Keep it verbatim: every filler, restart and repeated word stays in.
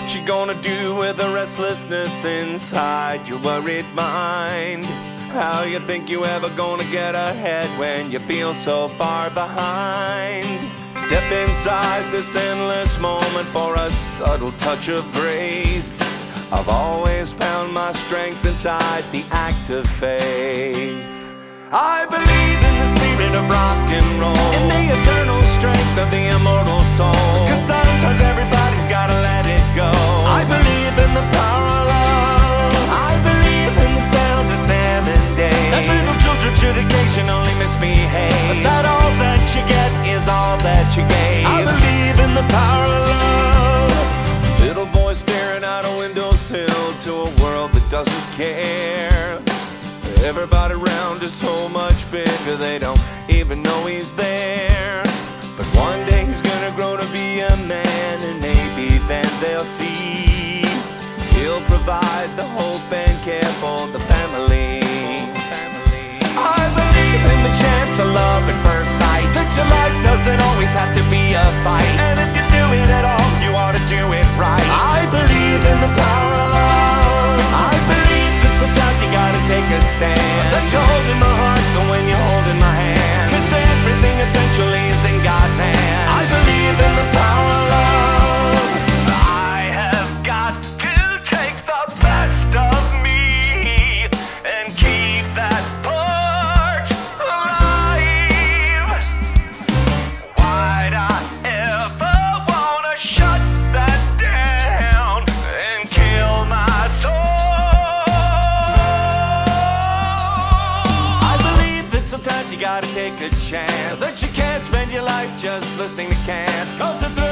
What you gonna do with the restlessness inside your worried mind? How you think you ever gonna get ahead when you feel so far behind? Step inside this endless moment for a subtle touch of grace. I've always found my strength inside the act of faith. I believe in the spirit of rock and roll, in the eternal strength of the immortal soul. Cause sometimes everybody's gotta let it go. I believe in the power of love. I believe in the sound of Sam and Dave. That little children should occasionally misbehave, but that all that you get is all that you gave. I believe in the power of love. Little boy staring out a windowsill to a world that doesn't care. Everybody around is so much bigger, they don't even know he's there. But one day he's gonna grow to be a man, and maybe then they'll see he'll provide the hope and care for the family. I believe in the chance of love at first sight, that your life doesn't always have to be a fight, and if you do it at all, you ought to do it right. I believe in the power of love. I believe that sometimes you gotta take a stand, that you're holding my heart when you're holding my hand, cause everything eventually is in God's hand. I believe in the power of love. I have got to take the best of me and keep that part alive. Why'd I ever wanna shut that down and kill my soul? I believe that sometimes you gotta take a chance, that you can't spend your life just listening to cants, cause the